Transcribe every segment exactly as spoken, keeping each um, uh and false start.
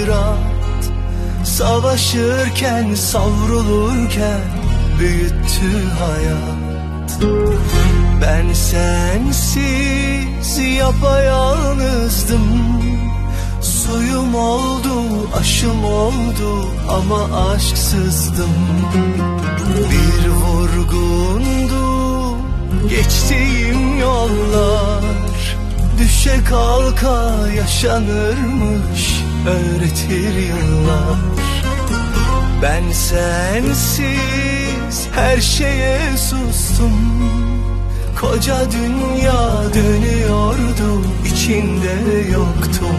hayrat, savaşırken savrulurken büyüttü hayat. Ben sensiz yapayalnızdım, suyum oldu, aşım oldu ama aşksızdım. Bir vurgundu geçtiğim yollar, düşe kalka yaşanırmış öğretir yıllar. Ben sensiz her şeye sustum, koca dünya dönüyordu, içinde yoktum.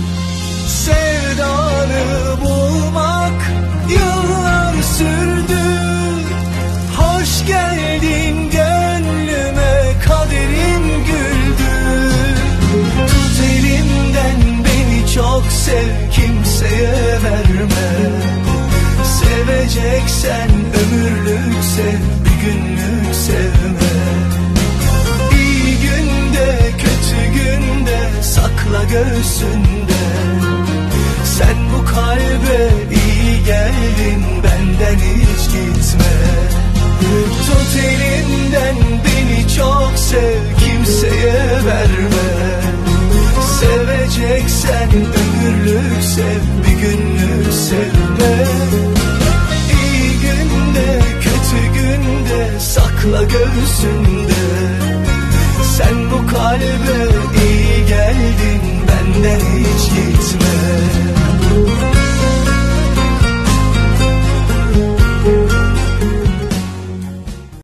Sevdanı bulmak yıllar sürdü, hoş geldin gönlüme, kaderim güldü. Tut elimden beni çok sev, kimseye verme. Seveceksen ömürlük sev, bir günlük sevme. İyi günde kötü günde sakla göğsünde. Sen bu kalbe iyi geldin, benden hiç gitme. Tut elimden beni çok sev, kimseye verme. Seveceksen ömürlük sev, bir günlük sevme. İyi günde kötü günde sakla göğsünde. Sen bu kalbe iyi geldin, benden hiç gitme.